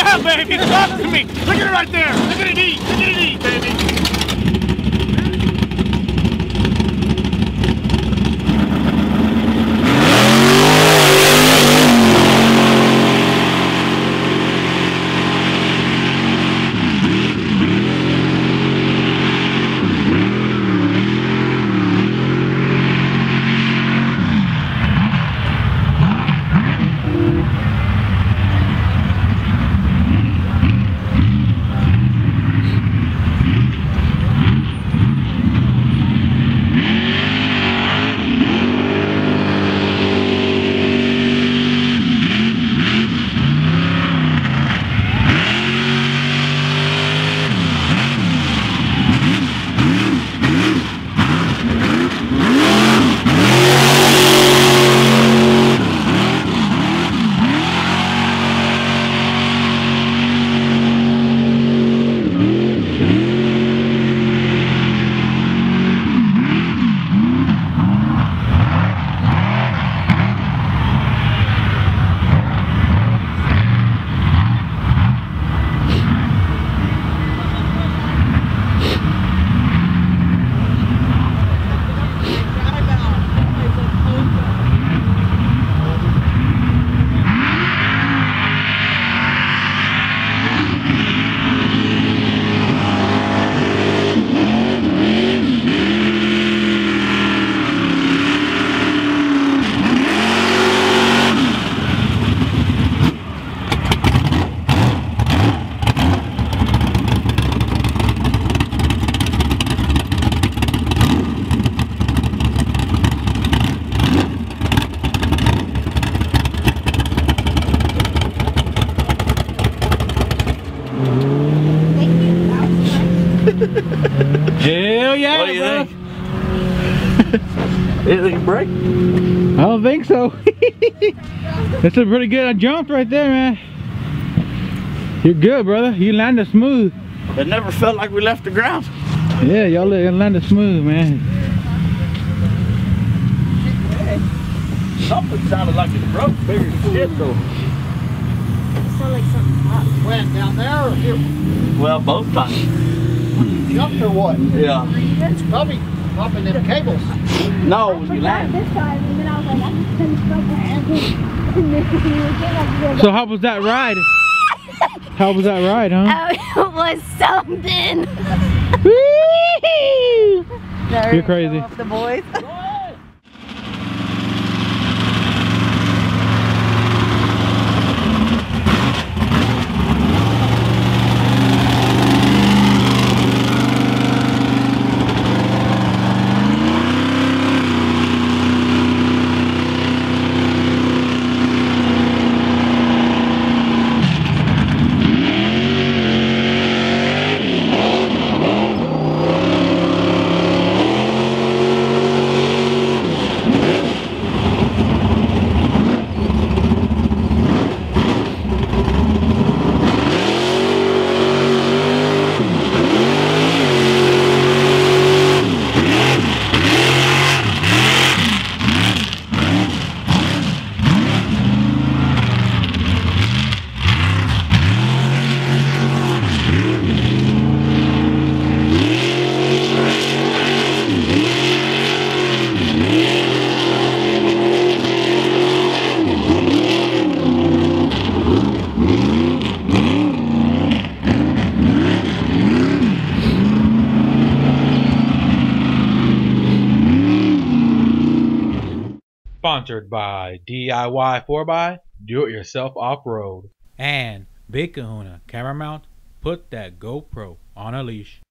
Yeah, baby, talk to me. Look at it right there. Look at it eat. Look at it eat, baby. Hell yeah, what do you bro. think? Anything break? I don't think so. That's a pretty good jump right there, man. You're good, brother. You landed smooth. It never felt like we left the ground. Yeah, y'all landed smooth, man. Something sounded like it broke bigger than shit though. It sounded like something hot. Went down there or here? Well, both times. Jumped or what? Yeah. It's probably popping them cables. No, when you land. This time, and then I was like, I just couldn't stop it. So how was that ride? How was that ride, huh? Oh, it was something. Woo! You're crazy. The boys. Sponsored by DIY 4x, Do It Yourself Off-Road. And Big Kahuna Camera Mount, put that GoPro on a leash.